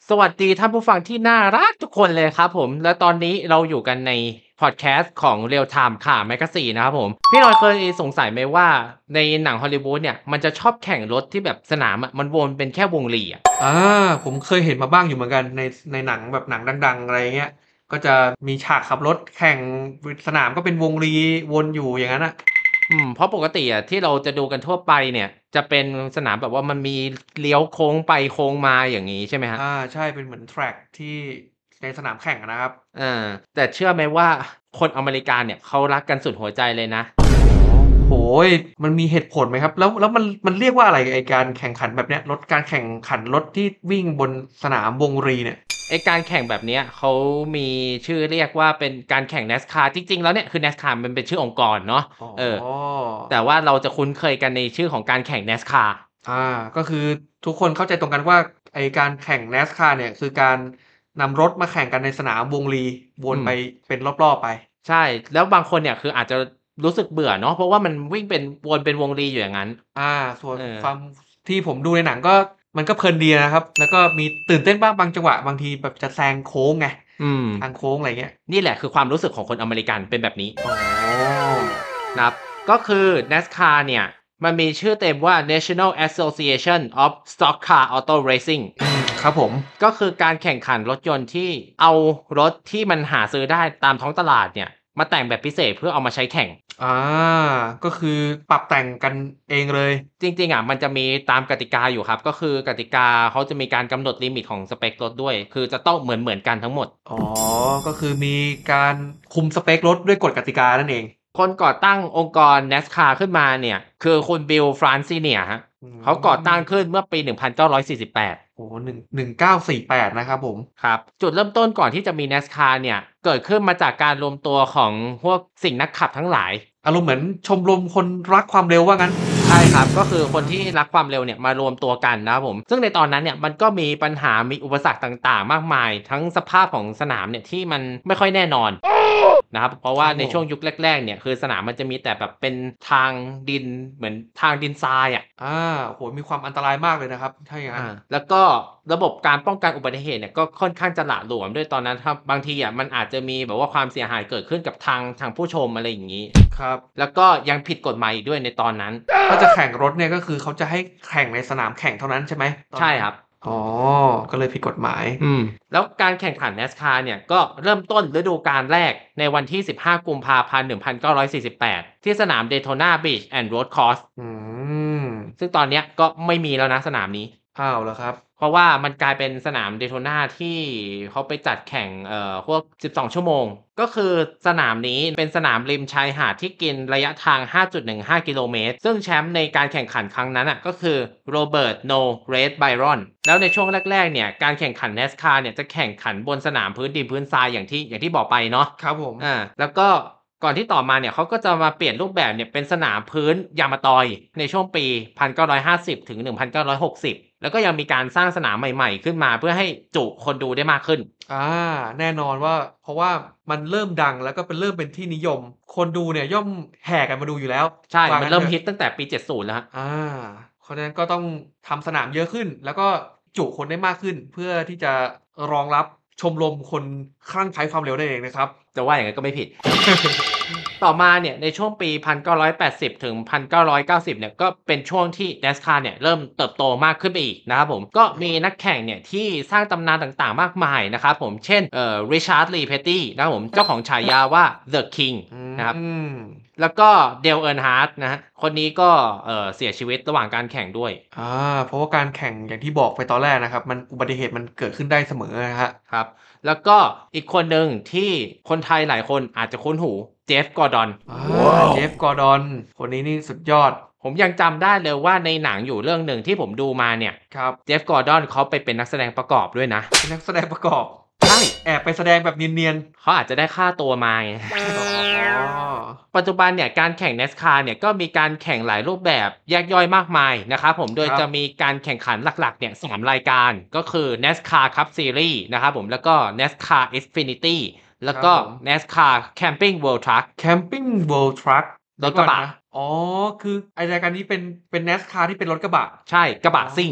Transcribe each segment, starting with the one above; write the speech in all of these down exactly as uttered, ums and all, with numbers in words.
สวัสดีท่านผู้ฟังที่น่ารักทุกคนเลยครับผม และตอนนี้เราอยู่กันในพอดแคสต์ของ Real Time ข่าวแมกกาซีนนะครับผม พี่หน่อยเคยสงสัยไหมว่าในหนังฮอลลีวูดเนี่ยมันจะชอบแข่งรถที่แบบสนามอะมันวนเป็นแค่วงรีอะอาผมเคยเห็นมาบ้างอยู่เหมือนกันในในหนังแบบหนังดังๆอะไรเงี้ยก็จะมีฉากขับรถแข่งสนามก็เป็นวงรีวนอยู่อย่างนั้นน่ะอืมเพราะปกติอะที่เราจะดูกันทั่วไปเนี่ยจะเป็นสนามแบบว่ามันมีเลี้ยวโค้งไปโค้งมาอย่างงี้ใช่ไหมครับอาใช่เป็นเหมือนแทร็กที่ในสนามแข่งอะนะครับอาแต่เชื่อไหมว่าคนอเมริกันเนี่ยเขารักกันสุดหัวใจเลยนะโอ้โฮมันมีเหตุผลไหมครับแล้วแล้วมันมันเรียกว่าอะไรไอ้การแข่งขันแบบเนี้ยรถการแข่งขันรถที่วิ่งบนสนามวงรีเนี่ยไอ้การแข่งแบบเนี้ยเขามีชื่อเรียกว่าเป็นการแข่ง NASCAR จริงๆแล้วเนี่ยคือ NASCAR มันเป็นชื่อองค์กรเนาะอ๋อเออแต่ว่าเราจะคุ้นเคยกันในชื่อของการแข่ง NASCAR อาก็คือทุกคนเข้าใจตรงกันว่าไอ้การแข่ง NASCAR เนี่ยคือการนำรถมาแข่งกันในสนามวงรีวนอืมไปเป็นรอบๆไปใช่แล้วบางคนเนี่ยคืออาจจะรู้สึกเบื่อเนาะเพราะว่ามันวิ่งเป็นวนเป็นวงรีอยู่อย่างงั้นอาส่วนเออความที่ผมดูในหนังก็มันก็เพลินดีนะครับแล้วก็มีตื่นเต้นบ้างบางจังหวะบางทีแบบจะแซงโค้งไงอืมทางโค้งอะไรเงี้ยนี่แหละคือความรู้สึกของคนอเมริกันเป็นแบบนี้อ๋อนะครับก็คือ NASCAR เนี่ยมันมีชื่อเต็มว่า National Association of Stock Car Auto Racing อืมครับผมก็คือการแข่งขันรถยนต์ที่เอารถที่มันหาซื้อได้ตามท้องตลาดเนี่ยมาแต่งแบบพิเศษเพื่อเอามาใช้แข่งอาก็คือปรับแต่งกันเองเลยจริงๆอะมันจะมีตามกติกาอยู่ครับก็คือกติกาเขาจะมีการกำหนดลิมิตของสเปกรถด้วยคือจะต้องเหมือนๆกันทั้งหมดอ๋อก็คือมีการคุมสเปกรถด้วยกฎกติกานั่นเองคนก่อตั้งองค์กร NASCAR ขึ้นมาเนี่ยคือคุณ Bill France Senior ครับอืเขาก่อตั้งขึ้นมเมื่อปีหนึ่งพันเก้าร้อยสี่สิบแปดโอ้โฮหนึ่งหนึ่งเก้าสี่แปดนะครับผมครับจุดเริ่มต้นก่อนที่จะมี NASCAR เนี่ยเกิดขึ้นมาจากการรวมตัวของพวกสิ่งนักขับทั้งหลายอารมณ์เหมือนชมรมคนรักความเร็วว่างั้นใช่ครับก็คือคนที่อารักความเร็วเนี่ยมารวมตัวกันนะครับผมซึ่งในตอนนั้นเนี่ยมันก็มีปัญหามีอุปสรรคต่างๆมากมายทั้งสภาพของสนามเนี่ยที่มันไม่ค่อยแน่นอนนะครับเพราะคว่ารับผมในช่วงยุคแรกๆเนี่ยคือสนามมันจะมีแต่แบบเป็นทางดินเหมือนทางดินทรายอะอาโอ้โฮมีความอันตรายมากเลยนะครับถ้าอย่างงั้นอาแล้วก็ระบบการป้องกันอุบัติเหตุเนี่ยก็ค่อนข้างจะหละหลวมด้วยตอนนั้นครับบางทีอะมันอาจจะมีแบบว่าความเสียหายเกิดขึ้นกับทางทางผู้ชมอะไรอย่างงี้ครับแล้วก็ยังผิดกฎหมายอีกด้วยในตอนนั้นถ้าจะแข่งรถเนี่ยก็คือเขาจะให้แข่งในสนามแข่งเท่านั้นใช่ไหมตอนนั้นใช่ครับอ๋อก็เลยผิดกฎหมายอืมแล้วการแข่งขัน NASCAR เนี่ยก็เริ่มต้นฤดูกาลแรกในวันที่สิบห้ากุมภาพันธ์หนึ่งพันเก้าร้อยสี่สิบแปดที่สนาม Daytona Beach and Road Course อืมซึ่งตอนเนี้ยก็ไม่มีแล้วนะสนามนี้อ้าวเหรอครับเพราะว่ามันกลายเป็นสนาม Daytona ที่เขาไปจัดแข่งเอ่อพวกสิบสองชั่วโมงก็คือสนามนี้เป็นสนามริมชายหาดที่กินระยะทาง ห้าจุดหนึ่งห้า กิโลเมตรซึ่งแชมป์ในการแข่งขันครั้งนั้นน่ะก็คือ Robert "No" Red Byron แล้วในช่วงแรกๆเนี่ยการแข่งขัน NASCAR เนี่ยจะแข่งขันบนสนามพื้นดินพื้นทรายอย่างที่อย่างที่บอกไปเนาะครับผมอาแล้วก็ก่อนที่ต่อมาเนี่ยเขาก็จะมาเปลี่ยนรูปแบบเนี่ยเป็นสนามพื้นยางมะตอยในช่วงปีหนึ่งพันเก้าร้อยห้าสิบถึงหนึ่งพันเก้าร้อยหกสิบแล้วก็ยังมีการสร้างสนามใหม่ๆขึ้นมาเพื่อให้จุคนดูได้มากขึ้นอาแน่นอนว่าเพราะว่ามันเริ่มดังแล้วก็เป็นเริ่มเป็นที่นิยมคนดูเนี่ยย่อมแห่กันมาดูอยู่แล้วใช่มันเริ่มว่างั้นเถอะฮิตตั้งแต่ปีเจ็ดสิบแล้วครับอาเพราะฉะนั้นก็ต้องทำสนามเยอะขึ้นแล้วก็จุคนได้มากขึ้นเพื่อที่จะรองรับชมรมคนคลั่งไคล้ความเร็วนั่นเองนะครับจะว่าอย่างงั้นก็ไม่ผิด ต่อมาเนี่ยในช่วงปีหนึ่งพันเก้าร้อยแปดสิบถึงหนึ่งพันเก้าร้อยเก้าสิบเก้าสิบเนี่ยก็เป็นช่วงที่ NASCAR เนี่ยเริ่มเติบโตมากขึ้นไปอีกนะครับผมก็มีนักแข่งเนี่ยที่สร้างตำนานต่างๆมากมายนะครับผมเช่นเอ่อ Richard Lee Petty นะครับผมเจ้าของฉายาว่า The King อืนะครับมแล้วก็ Dale Earnhardt นะครับคนนี้ก็เอ่อเสียชีวิตระหว่างการแข่งด้วยอาเพราะว่าการแข่งอย่างที่บอกไปตอนแรกนะครับมันอุบัติเหตุมันเกิดขึ้นได้เสมออะครับครับแล้วก็อีกคนหนึ่งที่คนไทยหลายคนอาจจะคุ้นหู Jeff Gordon อาว้าว Jeff Gordon คนนี้นี่สุดยอดผมยังจำได้เลยว่าในหนังอยู่เรื่องหนึ่งที่ผมดูมาเนี่ยครับเจฟกอร์ดอนเขาไปเป็นนักแสดงประกอบด้วยนะเป็นนักแสดงประกอบใช่แอบไปแสดงแบบเนียนเขาอาจจะได้ค่าตัวมาไงๆอ๋อปัจจุบันเนี่ยการแข่ง NASCAR เนี่ยก็มีการแข่งหลายรูปแบบแยกย่อยมากมายนะครับผมโดครับยจะมีการแข่งขันหลักๆเนี่ยสามรายการก็คือ NASCAR Cup Series นะครับผมแล้วก็ NASCAR Xfinity แล้วก็ครับผม NASCAR Camping World Truck Camping World Truck เดี๋ยวรถกระบะก่อนนะอ๋อคือไอ้รายการนี้เป็นเป็น NASCAR ที่เป็นรถกระบะใช่กระอ๋อบะซิ่ง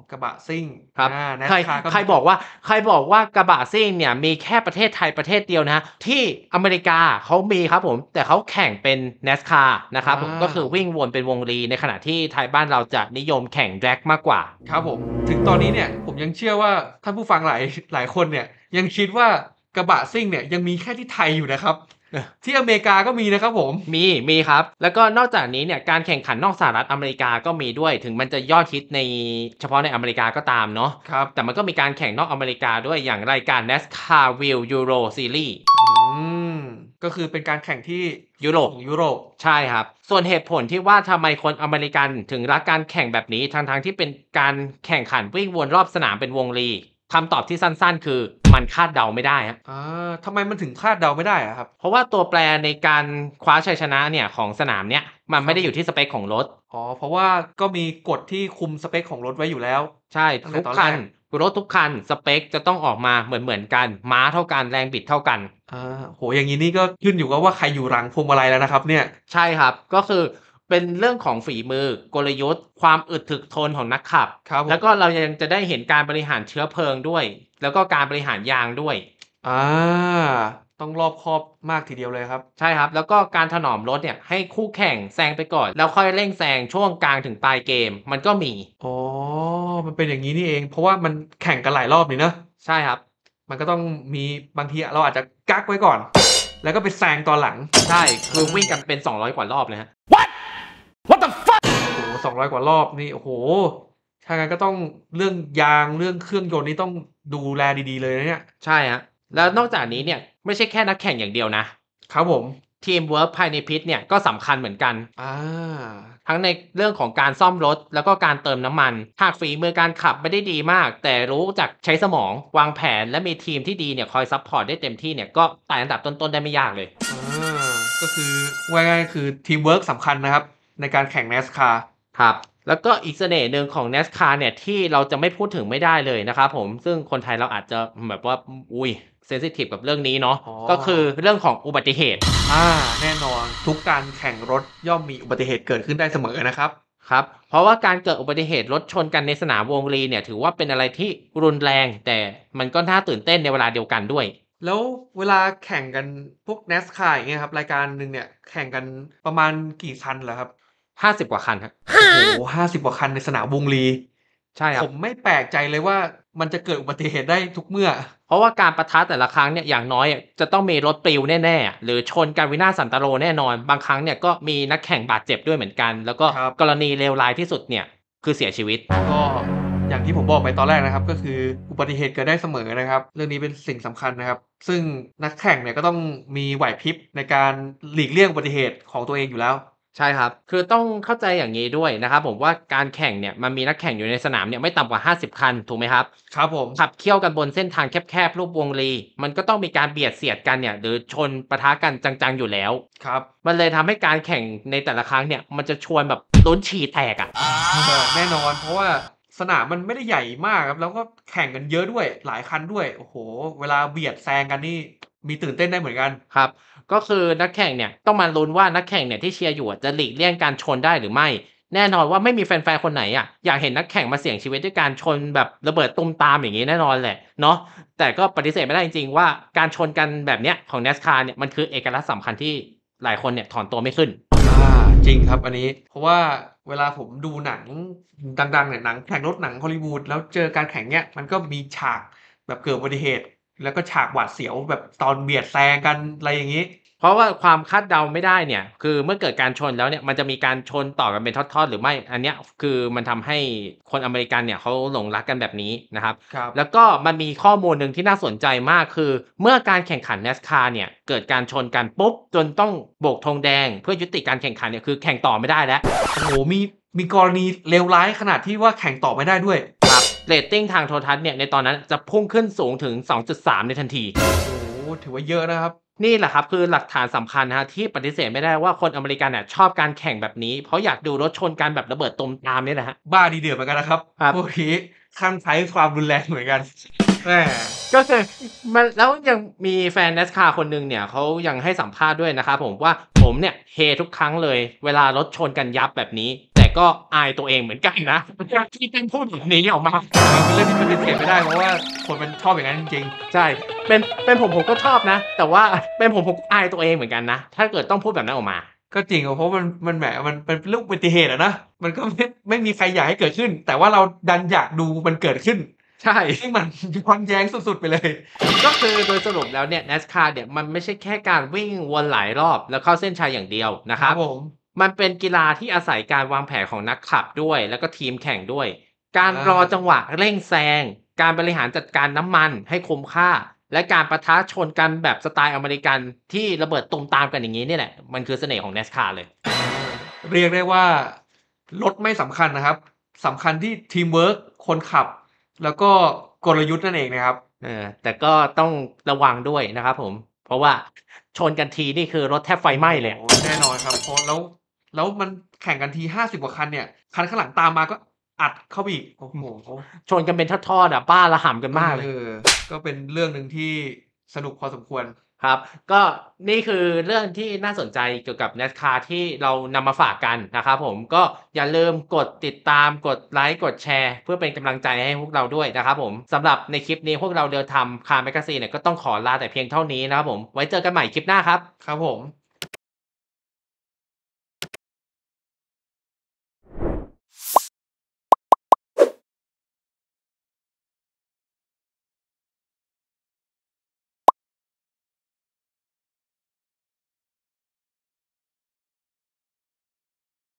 กระบะซิ่งครับอาใคร NASCAR ก็ใครบอกว่า ใครบอกว่ากระบะซิ่งเนี่ยมีแค่ประเทศไทยประเทศเดียวนะ ที่อเมริกาเขามีครับผม แต่เขาแข่งเป็น NASCAR นะครับผม ก็คือวิ่งวนเป็นวงรี ในขณะที่ไทยบ้านเราจะนิยมแข่ง drag มากกว่าครับผม ถึงตอนนี้เนี่ยผมยังเชื่อว่าท่านผู้ฟังหลาย หลายคนเนี่ยยังคิดว่ากระบะซิ่งเนี่ยยังมีแค่ที่ไทยอยู่นะครับเออที่อเมริกาก็มีนะครับผมมี มีครับ แล้วก็นอกจากนี้เนี่ยการแข่งขันนอกสหรัฐอเมริกาก็มีด้วย ถึงมันจะยอดฮิตใน เฉพาะในอเมริกาก็ตามเนาะครับแต่มันก็มีการแข่งนอกอเมริกาด้วย อย่างรายการ NASCARville Euro Series อืม ก็คือเป็นการแข่งที่ยุโรปของยุโรปใช่ครับ ส่วนเหตุผลที่ว่าทำไมคนอเมริกันถึงรักการแข่งแบบนี้ ทั้ง ๆ ที่เป็นการแข่งขันวิ่งวนรอบสนามเป็นวงรี คำตอบที่สั้น ๆ คือมันคาดเดาไม่ได้ครับอา ทำไมมันถึงคาดเดาไม่ได้อะครับ? เพราะว่าตัวแปรในการคว้าชัยชนะเนี่ยของสนามเนี้ย มันไม่ได้อยู่ที่สเปคของรถอ๋อ เพราะว่าก็มีกฎที่คุมสเปคของรถไว้อยู่แล้วใช่ตั้งทแต่ทุกตอนคัแรนกรถทุกคันสเปกจะต้องออกมาเหมือน ๆ กัน ม้าเท่ากัน แรงบิดเท่ากันอา โอ้โฮ อย่างงี้นี่ก็ขึ้นอยู่กับว่าใครอยู่หลังพวงมาลัยแล้วนะครับเนี่ยใช่ครับ ก็คือเป็นเรื่องของฝีมือ กลยุทธ์ ความอึดถึกทนของนักขับครับผมแล้วก็เรายังจะได้เห็นการบริหารเชื้อเพลิงด้วย แล้วก็การบริหารยางด้วยอา ต้องรอบคอบมากทีเดียวเลยครับใช่ครับ แล้วก็การถนอมรถเนี่ยให้คู่แข่งแซงไปก่อน แล้วค่อยเร่งแซงช่วงกลางถึงปลายเกม มันก็มีอ๋อ มันเป็นอย่างงี้นี่เอง เพราะว่ามันแข่งกันหลายรอบนี่เนาะใช่ครับมันก็ต้องมี บางทีเราอาจจะกั๊กไว้ก่อน แล้วก็ไปแซงตอนหลังใช่ คือวิ่งกันเป็น สองร้อย กว่ารอบเลยครับโอ้โฮ สองร้อย กว่ารอบนี่ โอ้โฮ ถ้างั้นก็ต้อง เรื่องยาง เรื่องเครื่องยนต์นี่ต้องดูแลดี ๆ เลยนะเนี่ยใช่ครับ แล้วนอกจากนี้เนี่ยไม่ใช่แค่นักแข่งอย่างเดียวนะครับผมทีมเวิร์กภายในพิตเนี่ยก็สำคัญเหมือนกันอาทั้งในเรื่องของการซ่อมรถ แล้วก็การเติมน้ำมัน หากฝีมือการขับไม่ได้ดีมาก แต่รู้จักใช้สมอง วางแผน และมีทีมที่ดีเนี่ยคอยซัปพอร์ตได้เต็มที่เนี่ย ก็ไต่อันดับต้น ๆ ได้ไม่ยากเลยอา ก็คือว่าง่าย ๆ คือทีมเวิร์กสำคัญนะครับในการแข่ง NASCAR ครับ แล้วก็อีกเสน่ห์หนึ่งของ NASCAR เนี่ยที่เราจะไม่พูดถึงไม่ได้เลยนะครับผม ซึ่งคนไทยเราอาจจะแบบว่า อุ๊ย เซนซิทิฟ กับเรื่องนี้เนาะอ๋อก็คือเรื่องของอุบัติเหตุอา แน่นอน ทุกการแข่งรถย่อมมีอุบัติเหตุเกิดขึ้นได้เสมอนะครับครับ เพราะว่าการเกิดอุบัติเหตุรถชนกันในสนามวงรีเนี่ย ถือว่าเป็นอะไรที่รุนแรง แต่มันก็น่าตื่นเต้นในเวลาเดียวกันด้วยแล้วเวลาแข่งกันพวก NASCAR อย่างเงี้ยครับ รายการหนึ่งเนี่ยแข่งกันประมาณกี่คันเหรอครับ? ห้าสิบ กว่าคันครับโอ้โฮ ห้าสิบ กว่าคันในสนามวงรีใช่ครัผบมไม่แปลกใจเลยว่ามันจะเกิดอุบัติเหตุได้ทุกเมื่อเพราะว่าการปะทะแต่ละครั้งเนี่ย อย่างน้อยอะจะต้องมีรถปลิวแน่ ๆ อะ หรือชนกันวินาศสันตโลแน่นอน บางครั้งเนี่ยก็มีนักแข่งบาดเจ็บด้วยเหมือนกัน แล้วก็ครับกรณีเลวร้ายที่สุดเนี่ยคือเสียชีวิตก็อย่างที่ผมบอกไปตอนแรกนะครับ ก็คืออุบัติเหตุเกิดได้เสมอนะครับ เรื่องนี้เป็นสิ่งสำคัญนะครับ ซึ่งนักแข่งเนี่ยก็ต้องมีไหวพริบในการหลีกเลี่ยงอุบัติเหตุของตัวเองอยู่แล้วใช่ครับ คือต้องเข้าใจอย่างงี้ด้วยนะครับผมว่า การแข่งเนี่ยมันมีนักแข่งอยู่ในสนามเนี่ยไม่ต่ำกว่า ห้าสิบ คัน ถูกไหมครับ? ครับผมขับเคี่ยวกันบนเส้นทางแคบ ๆ รูปวงรี มันก็ต้องมีการเบียดเสียดกันเนี่ย หรือชนปะทะกันจัง ๆ อยู่แล้วครับมันเลยทำให้การแข่งในแต่ละครั้งเนี่ย มันจะชวนแบบลุ้นฉี่แตกอะแน่นอน เพราะว่าสนามมันไม่ได้ใหญ่มากครับ แล้วก็แข่งกันเยอะด้วย หลายคันด้วย โอ้โฮ เวลาเบียดแซงกันนี่มีตื่นเต้นได้เหมือนกันครับ ก็คือนักแข่งเนี่ยต้องมาลุ้นว่า นักแข่งเนี่ยที่เชียร์อยู่อะจะหลีกเลี่ยงการชนได้หรือไม่ แน่นอนว่าไม่มีแฟน ๆ คนไหนอะอยากเห็นนักแข่งมาเสี่ยงชีวิตด้วยการชนแบบระเบิดตูมตามอย่างงี้แน่นอนแหละเนาะ แต่ก็ปฏิเสธไม่ได้จริง ๆ ว่า การชนกันแบบเนี้ยของ NASCAR เนี่ย มันคือเอกลักษณ์สำคัญที่หลายคนเนี่ยถอนตัวไม่ขึ้นอา จริงครับอันนี้ เพราะว่าเวลาผมดูหนังดัง ๆ เนี่ย หนังแข่งรถ หนัง Hollywood แล้วเจอการแข่งเนี้ย มันก็มีฉากแบบเกิดอุบัติเหตุ แล้วก็ฉากหวาดเสียวแบบตอนเบียดแซงกัน อะไรอย่างงี้เพราะว่าความคาดเดาไม่ได้เนี่ย คือเมื่อเกิดการชนแล้วเนี่ย มันจะมีการชนต่อกันเป็นทอด ๆ หรือไม่ อันเนี้ย ฟ คือมันทำให้คนอเมริกันเนี่ยเขาหลงรักกันแบบนี้นะครับครับแล้วก็มันมีข้อมูลหนึ่งที่น่าสนใจมาก คือเมื่อการแข่งขัน NASCAR เนี่ยเกิดการชนกันปุ๊บ จนต้องโบกธงแดงเพื่อยุติการแข่งขันเนี่ย คือแข่งต่อไม่ได้แล้วโอ้โฮ มี มีกรณีเลวร้ายขนาดที่ว่าแข่งต่อไม่ได้ด้วยครับ เรตติงทางโทรทัศน์เนี่ยในตอนนั้นจะพุ่งขึ้นสูงถึง สองจุดสาม ในทันทีโอ้โฮ ถือว่าเยอะนะครับนี่แหละครับ คือหลักฐานสำคัญนะครับที่ปฏิเสธไม่ได้ว่า คนอเมริกันน่ะชอบการแข่งแบบนี้ เพราะอยากดูรถชนกันแบบระเบิดตูมตามนี่แหละครับบ้าดีเดือดเหมือนกันนะครับครับพวกนี้คลั่งไคล้ความรุนแรงเหมือนกัน แม่ก็คือมัน แล้วยังมีแฟน NASCAR คนหนึ่งเนี่ยเขายังให้สัมภาษณ์ด้วยนะครับผมว่า "ผมเนี่ยเฮทุกครั้งเลยเวลารถชนกันยับแบบนี้ แต่ก็อายตัวเองเหมือนกันนะ ที่ต้องพูดแบบนี้ออกมามันเป็นเรื่องที่ปฏิเสธไม่ได้ เพราะว่าคนมันชอบอย่างนั้นจริง ๆใช่ เป็น เป็นผมผมก็ชอบนะ แต่ว่า เป็นผมผมก็อายตัวเองเหมือนกันนะ ถ้าเกิดต้องพูดแบบนั้นออกมาก็จริงอะ เพราะมัน มัน แหม มันเป็นเรื่องอุบัติเหตุอะนะ มันก็ ไม่ ไม่มีใครอยากให้เกิดขึ้น แต่ว่าเราดันอยากดูมันเกิดขึ้นใช่ซึ่งมัน ย้อนแย้งสุด ๆ ไปเลยก็คือโดยสรุปแล้วเนี่ย NASCAR เนี่ยมันไม่ใช่แค่การวิ่งวนหลายรอบแล้วเข้าเส้นชัยอย่างเดียวนะครครัับบผมมันเป็นกีฬาที่อาศัยการวางแผนของนักขับด้วย แล้วก็ทีมแข่งด้วย กาอรรอจัางหวะเร่งแซง การบริหารจัดการน้ำมันให้คุ้มค่า และการปะทะชนกันแบบสไตล์อเมริกันที่ระเบิดตูมตามกันอย่างงี้นี่แหละ มันคือเสน่ห์ของ NASCAR เลยเรียกได้ว่า รถไม่สำคัญนะครับ สำคัญที่ทีมเวิร์ก คนขับ แล้วก็กลยุทธ์นั่นเองนะครับเออ แต่ก็ต้องระวังด้วยนะครับผม เพราะว่าชนกันทีนี่คือรถแทบไฟไหม้เลยอะโอ้โฮ แน่นอนครับ เพราะ แล้ว แล้วมันแข่งกันที ห้าสิบ กว่าคันเนี่ย คันข้างหลังตามมาก็อัดเข้าไปอีก โอ้โฮชนกันเป็นทอด ๆ อะ บ้าระห่ำกันมากเลยเออ ก็เป็นเรื่องหนึ่งที่สนุกพอสมควรครับ ก็นี่คือเรื่องที่น่าสนใจเกี่ยวกับ NASCAR ที่เรานำมาฝากกันนะครับผม ก็อย่าลืมกดติดตาม กดไลก์ กดแชร์ เพื่อเป็นกำลังใจให้พวกเราด้วยนะครับผม สำหรับในคลิปนี้พวกเราเดินทำ Car Magazine เนี่ยก็ต้องขอลาแต่เพียงเท่านี้นะครับผม ไว้เจอกันใหม่คลิปหน้าครับครับผม